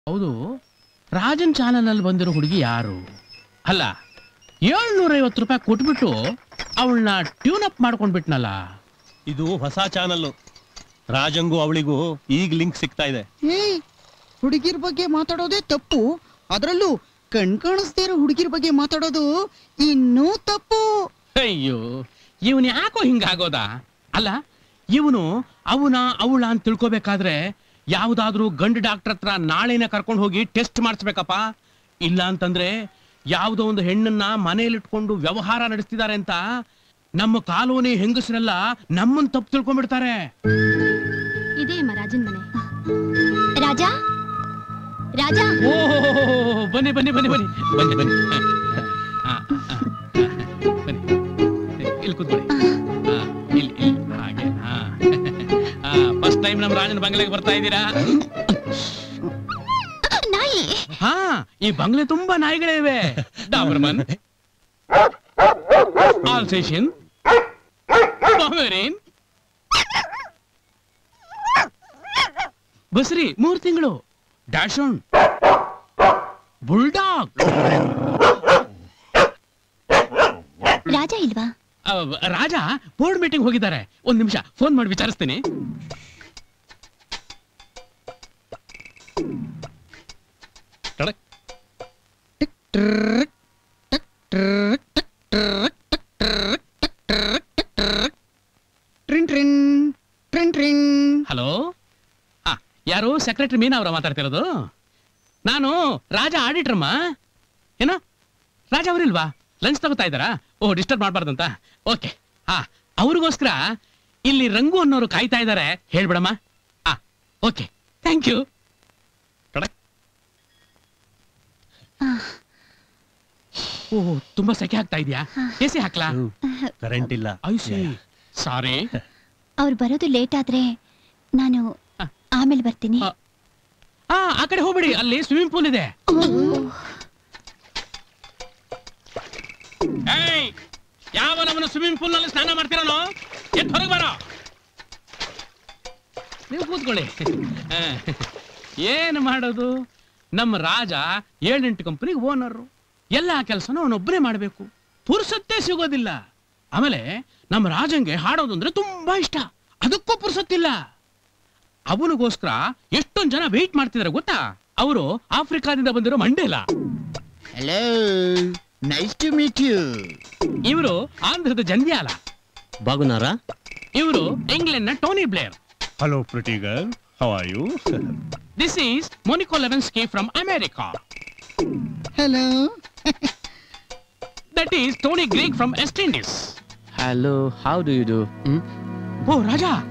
ಹೌದು, ರಾಜನ್ ಚಾನಲ್ ನಲ್ಲಿ ಬಂದಿರೋ ಹುಡುಗಿ ಯಾರು? ಅಲ್ಲ, 750 ರೂಪಾಯಿ ಕೊಟ್ಬಿಟ್ಟು ಅವಳನ್ನ ಟ್ಯೂನ್ ಅಪ್ ಮಾಡ್ಕೊಂಡ್ಬಿಟ್ನಲ್ಲ. ಇದು ಹೊಸ ಚಾನಲ್. ರಾಜಂಗೂ ಅವಳಿಗೂ ಈಗ ಲಿಂಕ್ ಸಿಗ್ತಾ ಇದೆ. ಹುಡುಗಿರ್ ಬಗ್ಗೆ ಮಾತಾಡೋದೇ ತಪ್ಪು, ಅದರಲ್ಲೂ ಕಾಣಿಸ್ದೇ ಇರೋ ಹುಡುಗಿರ್ ಬಗ್ಗೆ ಮಾತಾಡೋದು ಇನ್ನೂ ತಪ್ಪು. ಅಯ್ಯೋ, ಇವನ್ ಯಾಕೋ ಹಿಂಗಾಗೋದಾ? ಅಲ್ಲ, ಇವನು ಅವಳ ಅಂತ ತಿಳ್ಕೋಬೇಕಾದ್ರೆ ಯಾವ್ದಾದ್ರೂ ಗಂಡು ಡಾಕ್ಟರ್ ಹತ್ರ ನಾಳೆನೆ ಕರ್ಕೊಂಡು ಹೋಗಿ ಟೆಸ್ಟ್ ಮಾಡಿಸ್ಬೇಕಪ್ಪ. ಇಲ್ಲ ಅಂತಂದ್ರೆ ಯಾವುದೋ ಒಂದು ಹೆಣ್ಣನ್ನ ಮನೆಯಲ್ಲಿಟ್ಕೊಂಡು ವ್ಯವಹಾರ ನಡೆಸ್ತಿದ್ದಾರೆ ಅಂತ ನಮ್ಮ ಕಾಲೋನಿ ಹೆಂಗಸರೆಲ್ಲ ನಮ್ಮನ್ನ ತಪ್ಪು ತಿಳ್ಕೊಂಡ್ಬಿಡ್ತಾರೆ. ಇದೇ ರಾಜನ್ ಮನೆ. ರಾಜಾ, ರಾಜಾ, ಓ ಬನ್ನಿ ಬನ್ನಿ ಬನ್ನಿ ಬನ್ನಿ ಬನ್ನಿ ಬನ್ನಿ ಬನ್ನಿ, ಇಲ್ಲಿ ಕೂತ್ಕೊಳ್ಳಿ. ಇಲ್ಲಿ ಹಾಗೆ. ಫಸ್ಟ್ ಟೈಮ್ ನಮ್ಮ ರಾಜನ ಬಂಗ್ಲೆಗೆ ಬರ್ತಾ ಇದ್ದೀರಾ? ನಾಯಿ. ಹಾ, ಈ ಬಂಗ್ಲೆ ತುಂಬಾ ನಾಯಿಗಳೇ ಇವೆ. ಡಾಬರ್ಮನ್, ಆಲ್ಸೇಷನ್, ಪಾಮೆರಿನ್, ಬಸ್ರಿ 3 ತಿಂಗಳು, ಡ್ಯಾಶನ್, ಬುಲ್ಡಾಗ್. ರಾಜಾ ಇಲ್ವಾ? ರಾಜ ಬೋರ್ಡ್ ಮೀಟಿಂಗ್ ಹೋಗಿದ್ದಾರೆ. 1 ನಿಮಿಷ ಫೋನ್ ಮಾಡಿ ವಿಚಾರಿಸ್ತೀನಿ. ಹಲೋ, ಯಾರು? ಸೆಕ್ರೆಟರಿ ಮೀನಾ ಅವರ ಮಾತಾಡ್ತಿರೋದು? ನಾನು ರಾಜ ಆಡಿಟ್ರಮ್ಮ. ಏನೋ ರಾಜ ಅವರಿಲ್ವಾ? ಲಂಚ್ ತಗೋತಾ ಇದ್ದಾರಾ? ಓಹ್, ಡಿಸ್ಟರ್ಬ್ ಮಾಡಬಾರ್ದಂತ. ಓಕೆ, ಅವ್ರಿಗೋಸ್ಕರ ಇಲ್ಲಿ ರಂಗು ಅನ್ನೋರು ಕಾಯ್ತಾ ಇದ್ದಾರೆ. ಹೇಳ್ಬಿಡಮ್ಮ. Okay, thank you. ಓಹ್, ತುಂಬಾ ಸೆಕೆ ಆಗ್ತಾ ಇದೆಯಾ? ಎಸಿ ಹಾಕ್ಲಾ? ಕರೆಂಟ್ ಇಲ್ಲ. ಸಾರಿ. ಅವ್ರು ಬರೋದು ಲೇಟ್ ಆದ್ರೆ ನಾನು ಆಮೇಲೆ ಬರ್ತೀನಿ. ಆ ಕಡೆ ಹೋಗ್ಬಿಡಿ, ಅಲ್ಲಿ ಸ್ವಿಮ್ಮಿಂಗ್ ಪೂಲ್ ಇದೆ. ಯಾವ ನಮ್ಮನ್ನು ಸ್ವಿಮ್ಮಿಂಗ್ ಪೂಲ್ ನಲ್ಲಿ ಸ್ನಾನ ಮಾಡ್ತಿರೋನು? ಎದ್ದು ಹೊರಗೆ ಬರೋ. ನೀವು ಕೂತ್ಕೊಳ್ಳಿ. ಏನು ಮಾಡೋದು, ನಮ್ಮ ರಾಜ 7-8 ಕಂಪನಿ ಓನರು. ಎಲ್ಲ ಕೆಲಸನೂ ಅವನೊಬ್ಬನೇ ಮಾಡಬೇಕು, ಪುರ್ಸತ್ತೇ ಸಿಗೋದಿಲ್ಲ. ಆಮೇಲೆ ನಮ್ಮ ರಾಜಂಗೆ ಹಾಡೋದು ಅಂದ್ರೆ ತುಂಬಾ ಇಷ್ಟ, ಅದಕ್ಕೂ ಪುರ್ಸತ್ತಿಲ್ಲ. ಅವನಿಗೋಸ್ಕರ ಎಷ್ಟೊಂದು ಜನ ವೆಯ್ಟ್ ಮಾಡ್ತಿದ್ದಾರೆ ಗೊತ್ತಾ? ಅವರು ಆಫ್ರಿಕಾದಿಂದ ಬಂದಿರೋ Mandela. Hello, nice to meet you. ಇವರು ಆಂಧ್ರದ ಜಂಧ್ಯಾಲ. ಬಾಗುನಾರಾ? ಇವರು ಇಂಗ್ಲೆಂಡ್ ನ Tony Blair. Hello pretty girl, how are you? This is Monica Lewinsky from America. Hello. That is Tony Greig from West Indies. Hello, how do you do? ಓ ರಾಜಾ,